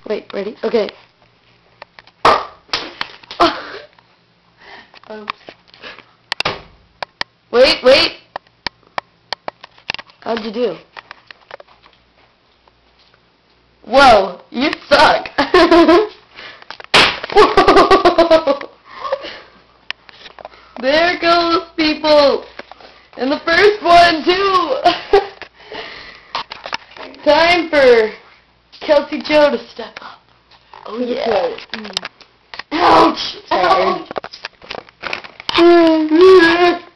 Wait, ready? Okay. Oops. Wait. How'd you do? Whoa, you suck. Whoa. There goes people. And the first one too. Time for Kelsey Joe to step up. Oh yeah. Ouch! Sorry. Ouch!